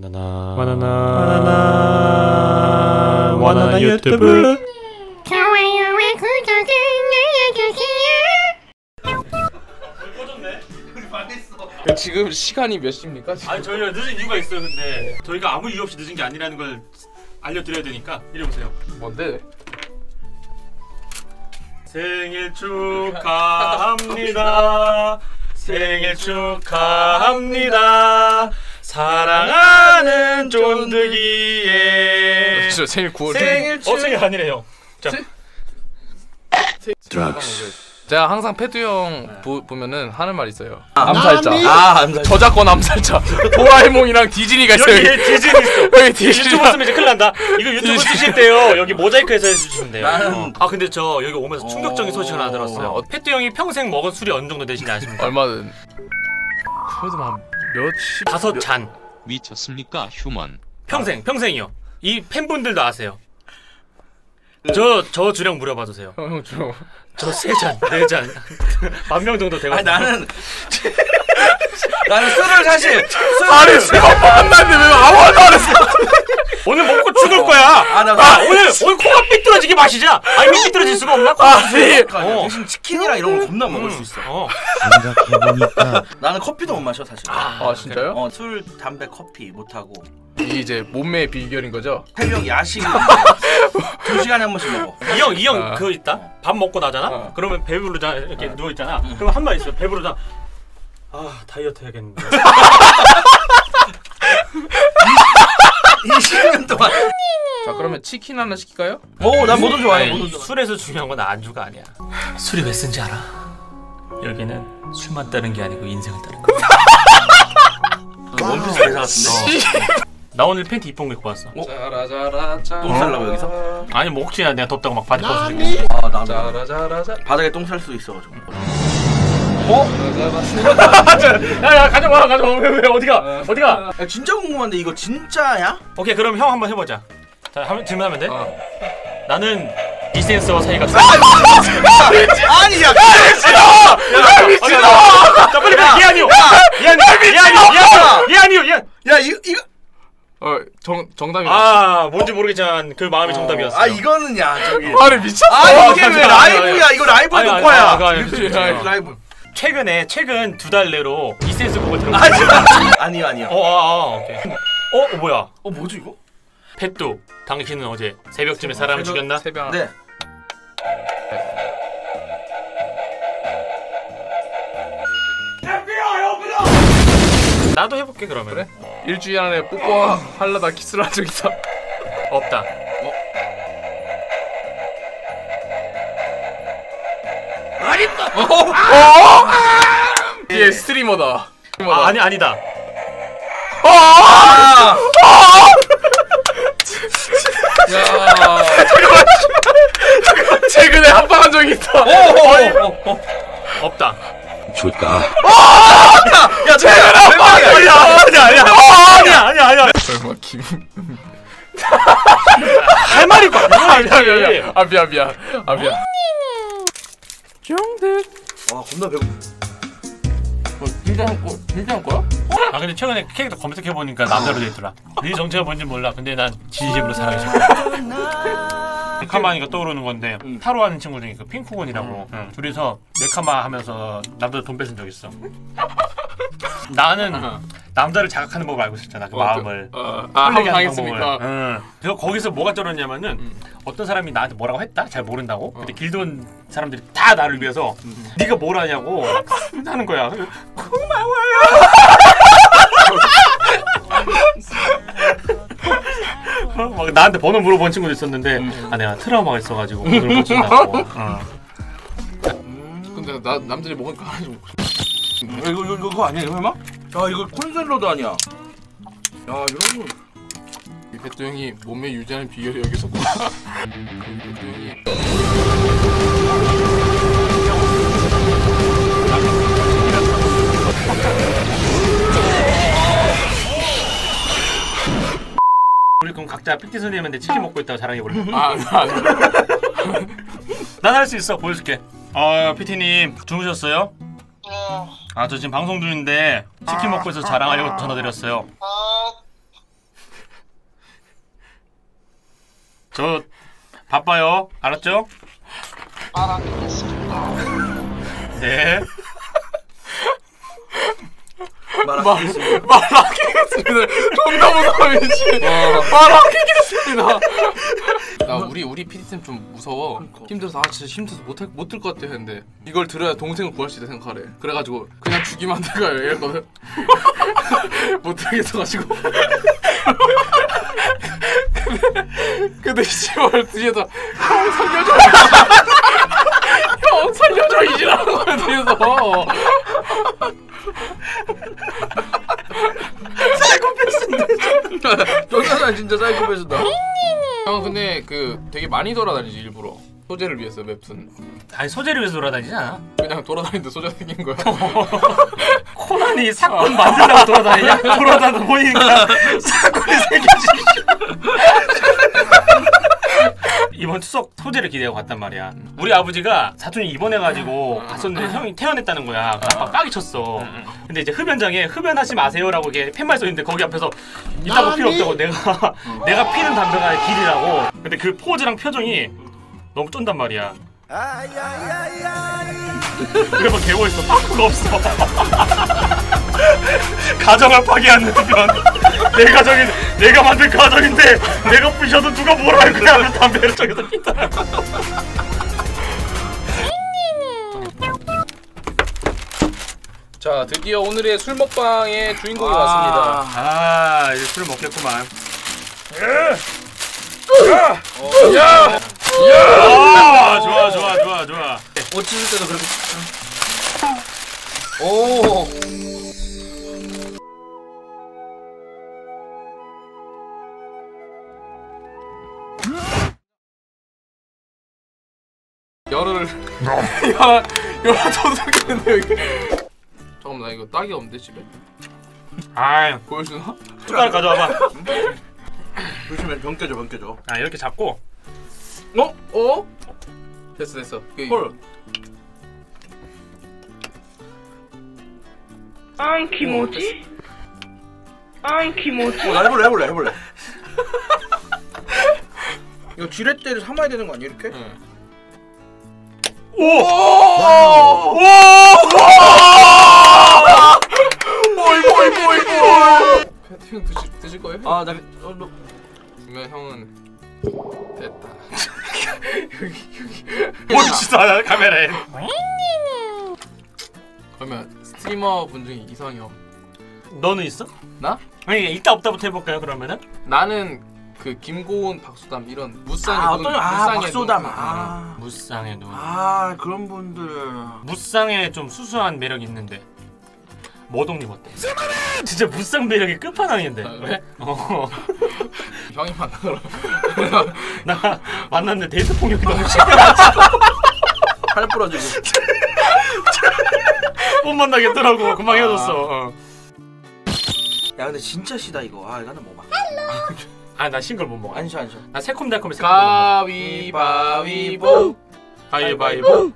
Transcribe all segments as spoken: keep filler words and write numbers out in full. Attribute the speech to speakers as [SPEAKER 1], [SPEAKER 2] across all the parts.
[SPEAKER 1] 바나나
[SPEAKER 2] 바나나 바나나 바나나 유튜브
[SPEAKER 3] 좋아요와 구독을 눌러주세요.
[SPEAKER 4] 지금 시간이 몇 시입니까? 지금?
[SPEAKER 1] 아니 저희가 늦은 이유가 있어요. 근데 저희가 아무 이유 없이 늦은 게 아니라는 걸 알려드려야 되니까 이리 오세요.
[SPEAKER 4] 뭔데?
[SPEAKER 1] 생일 축하합니다. 생일 축하합니다. 사랑하는 쫀득이의
[SPEAKER 4] 저 생일 구월
[SPEAKER 1] 생일 축... 어 생일 아니래요. 자,
[SPEAKER 4] 드럭스. 제가 항상 패드 형 네. 보, 보면은 하는 말 있어요.
[SPEAKER 1] 아,
[SPEAKER 4] 암살자.
[SPEAKER 1] 아, 암살자.
[SPEAKER 4] 저작권 암살자. 도라에몽이랑 디즈니가 있어요.
[SPEAKER 1] 여기 디즈니 있어.
[SPEAKER 4] 여기 디즈니.
[SPEAKER 1] 유튜브 쓰면 이제 큰일 난다. 이거 유튜브 쓰실 때요. 여기 모자이크해서 해주시면 돼요. 어. 아 근데 저 여기 오면서 충격적인 소식을 하나 들었어요. 어, 패드 형이 평생 먹은 술이 어느 정도 되시는지 아십니까?
[SPEAKER 4] 얼마든. 그래도 막 몇십.
[SPEAKER 1] 다섯 잔.
[SPEAKER 5] 미쳤습니까 휴먼?
[SPEAKER 1] 평생 평생이요. 이 팬분들도 아세요. 저 저 주량 물어봐 주세요.
[SPEAKER 4] 형, 형 줘.
[SPEAKER 1] 저 세 잔, 네 잔, 만 명 정도 되거든요.
[SPEAKER 6] 아니 나는 나는 술을 사실
[SPEAKER 4] 아니 술 한 번 만났는데 왜 아무것도 안 했어?
[SPEAKER 1] 오늘 먹고 죽을 거야.
[SPEAKER 6] 아, 나
[SPEAKER 1] 아, 오늘 오늘 코가 삐뚤어지게 마시자. 아니 삐뚤어질 수가 없나?
[SPEAKER 4] 아니.
[SPEAKER 6] 어. 대신 치킨이랑 이런 걸 겁나 먹을 수 있어.
[SPEAKER 1] 어.
[SPEAKER 6] 생각해보니까 나는 커피도 못 마셔 사실.
[SPEAKER 4] 아, 아 진짜요?
[SPEAKER 6] 어, 술, 담배, 커피 못 하고.
[SPEAKER 4] 이게 이제 몸매의 비결인 거죠?
[SPEAKER 6] 새벽 야식 두 시간에 한 번씩 먹어.
[SPEAKER 1] 이 형 이 형
[SPEAKER 4] 어.
[SPEAKER 1] 그거 있다. 밥 먹고 나잖아.
[SPEAKER 4] 어.
[SPEAKER 1] 그러면 배부르잖아. 이렇게
[SPEAKER 6] 어.
[SPEAKER 1] 누워 있잖아. 그럼 한 말 있어. 배부르잖아. 아 다이어트 해야겠는데.
[SPEAKER 6] 이십 년 동안.
[SPEAKER 4] 자 그러면 치킨 하나 시킬까요?
[SPEAKER 6] 오, 난 뭐든 좋아해.
[SPEAKER 1] 아니,
[SPEAKER 6] 뭐든 좋아.
[SPEAKER 1] 술에서 중요한 건 안주가 아니야. 술이 왜 쓴지 알아? 여기는 술만 따른 게 아니고 인생을 따른 거야.
[SPEAKER 6] 원피스 회사 같은데.
[SPEAKER 1] 나 오늘 팬티 이쁜 거 입고 왔어.
[SPEAKER 4] 어? 짜라자라짜.
[SPEAKER 6] 똥 살라고 여기서?
[SPEAKER 1] 아니 뭐 혹시나 내가 덥다고 막 바지 벗어줄게.
[SPEAKER 6] 아, 나도
[SPEAKER 4] 짜라자라자.
[SPEAKER 6] 바닥에 똥 살 수 있어가지고.
[SPEAKER 4] 어?
[SPEAKER 1] 야야 가져와 가져와. 왜, 왜 어디가 어디가?
[SPEAKER 6] 야, 진짜 궁금한데 이거 진짜야?
[SPEAKER 1] 오케이 그럼 형 한번 해보자. 자 한번 질문하면 돼.
[SPEAKER 4] 어.
[SPEAKER 1] 나는 이센스와 사이가 좋아.
[SPEAKER 6] 아니 야,
[SPEAKER 1] 미친놈! 자 빨리 빨리 얘 아니요. 얘 아니요. 얘 아니요. 얘 아니요. 얘.
[SPEAKER 6] 야 이거 이거.
[SPEAKER 4] 어, 정 정답이야.
[SPEAKER 1] 아 뭔지 모르겠지만 그 마음이 정답이었어.
[SPEAKER 6] 아 이거는 야 저기.
[SPEAKER 4] 아니 미쳤어.
[SPEAKER 6] 아 이게 왜 라이브야? 이거 라이브
[SPEAKER 1] 아니, 아니,
[SPEAKER 6] 녹화야.
[SPEAKER 1] 아니, 아니, 아니,
[SPEAKER 4] 아니, 아니.
[SPEAKER 6] 라이브.
[SPEAKER 1] 최근에 최근 두 달 내로 이센스 곡을 들어.
[SPEAKER 6] 아 진짜? 아니요 아니요.
[SPEAKER 1] 어, 아, 아, 오케이. 어, 어 뭐야?
[SPEAKER 6] 어 뭐지 이거?
[SPEAKER 1] 펫도 당신은 어제 새벽쯤에 사람을
[SPEAKER 4] 새벽,
[SPEAKER 1] 죽였나?
[SPEAKER 4] 새벽.
[SPEAKER 6] 네.
[SPEAKER 1] 나도 해볼게 그러면.
[SPEAKER 4] 그래? 일주일 안에 뽀뽀 하려다 키스를 한 적 있다.
[SPEAKER 1] 없다.
[SPEAKER 4] 어? 어? 얘 스트리머다. 스트리머다.
[SPEAKER 1] 아, 아니 아니다.
[SPEAKER 4] 아! 야. 잠깐만. 최근에 합방한 적이 있다.
[SPEAKER 1] 없다.
[SPEAKER 5] 줄까?
[SPEAKER 6] 야 최근에
[SPEAKER 1] 아니야 아니야 아니야 아니야 아니야 아니야.
[SPEAKER 4] 설마 김.
[SPEAKER 1] 할 말이 거
[SPEAKER 4] 아 미안 미안 미안. 아 미안 미안. 아 미안. 정득.
[SPEAKER 6] 와 겁나 배고.
[SPEAKER 4] 어, 진짜 한 거, 진짜 한 거야?
[SPEAKER 1] 아 근데 최근에 캐릭터 검색해 보니까 남자로 돼 있더라. 네 정체가 뭔지 몰라. 근데 난 진심으로 사랑해. 메카마니가 떠오르는 건데
[SPEAKER 6] 음.
[SPEAKER 1] 타로 하는 친구 중에 그 핑크곤이라고 응. 둘이서 메카마 하면서 남자 돈 뺏은 적 있어. 나는
[SPEAKER 4] 아하.
[SPEAKER 1] 남자를 자극하는 법을 알고 있었잖아. 그
[SPEAKER 4] 어,
[SPEAKER 1] 마음을.
[SPEAKER 4] 그, 어, 아, 한번
[SPEAKER 1] 하는
[SPEAKER 4] 당했으니까.
[SPEAKER 1] 방법을. 응. 그래서 거기서 뭐가 쩔었냐면은
[SPEAKER 4] 음.
[SPEAKER 1] 어떤 사람이 나한테 뭐라고 했다? 잘 모른다고?
[SPEAKER 4] 어.
[SPEAKER 1] 근데 길드 온 사람들이 다 나를 위해서
[SPEAKER 4] 음.
[SPEAKER 1] 네가 뭘 하냐고 하는 거야. 고마워요. 어, 막 나한테 번호 물어본 친구도 있었는데
[SPEAKER 4] 음.
[SPEAKER 1] 아 내가 트라우마가 있어가지고 번호를 못 준다고. 어.
[SPEAKER 4] 근데 나 남들이 먹은 거 하나 좀 먹고 싶어.
[SPEAKER 6] 야, 이거 이거 이거 아니야 이거 설마? 야 이거 콘셀러도 아니야. 야 이런 거.
[SPEAKER 4] 이 배도 형이 몸매 유지하는 비결이 여기서 있구나. 이 배도 형이.
[SPEAKER 1] 우리 그럼 각자 픽티 선생님한테 치킨 먹고 있다고 자랑해볼래?
[SPEAKER 4] 아, 아,
[SPEAKER 1] 난 할 수 있어. 보여줄게. 아 피티님 주무셨어요?
[SPEAKER 7] 어,
[SPEAKER 1] 아 저 지금 방송 중인데 치킨 먹고 있어서 자랑하려고 전화드렸어요.
[SPEAKER 7] 아,
[SPEAKER 1] 저 바빠요. 알았죠?
[SPEAKER 2] 알아듣겠습니다.
[SPEAKER 1] 네.
[SPEAKER 6] 말하겠습니다.
[SPEAKER 4] 말하겠습니다. 존나 무서워지. 말하겠습니다. 나 우리 우리 피디팀 좀 무서워. 힘들어서 아 진짜 힘들어서 못할 못들 것 같아 했는데 이걸 들어야 동생을 구할 수 있다 생각하래. 그래가지고 그냥 죽이면 안 될까요? 이랬거든. 못하겠어가지고. 근데 근데 씨발 뒤에서 형 살려줘. 형 살려줘 이지라는 거야 뒤에서.
[SPEAKER 6] 사이코패스인데 저사람 진짜 사이코패스다.
[SPEAKER 4] 형 근데 그 되게 많이 돌아다니지 일부러 소재를 위해서 웹툰.
[SPEAKER 1] 아니 소재를 위해서 돌아다니지 않아.
[SPEAKER 4] 그냥 돌아다니는데 소재 생긴 거야.
[SPEAKER 1] 코난이 사건 만들다가 돌아다니냐? 돌아다니다 보니까 사건이 생겨지. 이번 추석 소재를 기대하고 갔단 말이야. 우리 아버지가 사촌이 입원해가지고 갔었는데 형이 퇴원했다는 거야. 막 빡이 쳤어. 근데 이제 흡연장에 흡연하지 마세요라고 이게 팻말 써있는데 거기 앞에서 이따가 필요 없다고 내가 내가 피는 담배가 길이라고. 근데 그 포즈랑 표정이 너무 쫀단 말이야. 그래서 개워있어. 파크가 없어. 가정을 파괴하는 흡연. 내 가정이 내가 만든 가정인데 내가 부셔도 누가 뭐라 할 거야 하면 담배를 저기서 피더라고.
[SPEAKER 4] 자 드디어 오늘의 술 먹방의 주인공이
[SPEAKER 6] 아.
[SPEAKER 4] 왔습니다.
[SPEAKER 1] 아 이제 술 먹겠구만.
[SPEAKER 4] 어, 야!
[SPEAKER 1] 아 좋아 좋아 좋아 좋아.
[SPEAKER 6] 옷 찢을 때도 그렇게. 오.
[SPEAKER 4] 열을 야 열을 도둑했는데 여기. 잠깐만 나 이거 딱이 없는데 집에?
[SPEAKER 1] 아
[SPEAKER 4] 보여주나?
[SPEAKER 1] 숟가락 가져와봐.
[SPEAKER 6] 조심해 병 깨져 병 깨져.
[SPEAKER 1] 아 이렇게 잡고.
[SPEAKER 4] 어? 어? 됐어 됐어. 그,
[SPEAKER 6] 헐.
[SPEAKER 7] 안 키모지? 안 키모지?
[SPEAKER 6] 어, 나 해볼래 해볼래 해볼래. 이거 지렛대를 삼아야 되는 거 아니야 이렇게?
[SPEAKER 4] 응.
[SPEAKER 1] 오! 오!
[SPEAKER 4] 뭐이 뭐이 뭐이 뭐이. 형 드실 드실 거예요?
[SPEAKER 6] 아 나 어, 너.
[SPEAKER 4] 그러면 형은 됐다.
[SPEAKER 1] 뭘 치사 카메라에.
[SPEAKER 4] 그러면 스트리머 분 중에 이상형.
[SPEAKER 1] 너는 있어?
[SPEAKER 4] 나?
[SPEAKER 1] 아니 있다 없다부터 해볼까요 그러면은?
[SPEAKER 4] 나는 그 김고은, 박수담 이런 무쌍의
[SPEAKER 6] 아
[SPEAKER 4] 눈,
[SPEAKER 6] 어떤 아
[SPEAKER 4] 무쌍의
[SPEAKER 6] 박소담.
[SPEAKER 4] 눈.
[SPEAKER 6] 아.
[SPEAKER 1] 무쌍의 눈.
[SPEAKER 6] 아 그런 분들.
[SPEAKER 1] 무쌍에 좀 수수한 매력이 있는데. 모동님 어때? 진짜 무쌍 매력이 끝판왕인데.
[SPEAKER 4] 아, 그래?
[SPEAKER 1] 어.
[SPEAKER 4] 형이 만나러.
[SPEAKER 1] 나 만났는데 데이트 폭력이 너무 심해가지고
[SPEAKER 6] 팔 부러지고.
[SPEAKER 1] 못 만나겠더라고. 금방 헤어졌어. 어.
[SPEAKER 6] 야 근데 진짜 시다 이거. 아 이거 하나 먹어봐.
[SPEAKER 1] 아 나 싱글 못 먹어.
[SPEAKER 6] 안 쉬어 안 쉬어.
[SPEAKER 1] 나 새콤달콤해.
[SPEAKER 4] 가위바위보.
[SPEAKER 1] 가위바위보.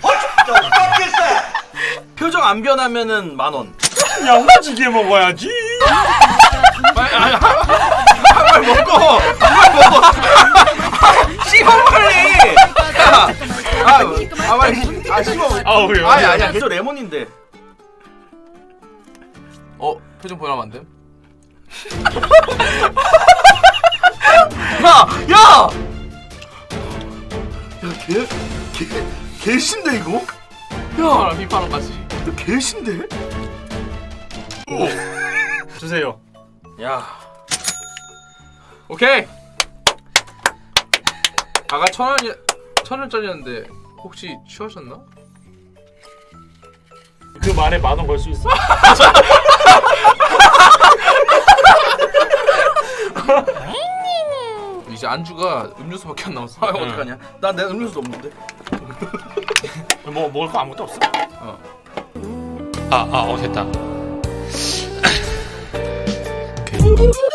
[SPEAKER 6] 표정 안 변하면은 만 원.
[SPEAKER 1] 양아지게 먹어야지.
[SPEAKER 6] 빨리 먹어. 빨리 먹어. 씹어 빨리. 야. 아, 아 빨리. 아 씹어.
[SPEAKER 1] 아우 왜?
[SPEAKER 6] 아니 아니야. 저 레몬인데.
[SPEAKER 4] 어 표정 보여면 안 돼?
[SPEAKER 6] 야, 야. 야, 개, 개, 개신데 이거?
[SPEAKER 4] 야 휘파람 같이.
[SPEAKER 6] 너 개신데?
[SPEAKER 1] 주세요.
[SPEAKER 6] 야,
[SPEAKER 4] 오케이. 아까 천 원이 천 원짜리였는데 혹시 취하셨나?
[SPEAKER 1] 그 말에 만 원 걸 수 있어?
[SPEAKER 4] 이제 안주가 음료수밖에 안 남았어.
[SPEAKER 6] 아 어떡하냐? 난 내 음료수도 없는데.
[SPEAKER 1] 뭐 먹을 거 아무것도 없어?
[SPEAKER 4] 어.
[SPEAKER 1] 아, 아, 어 됐다. 오케이.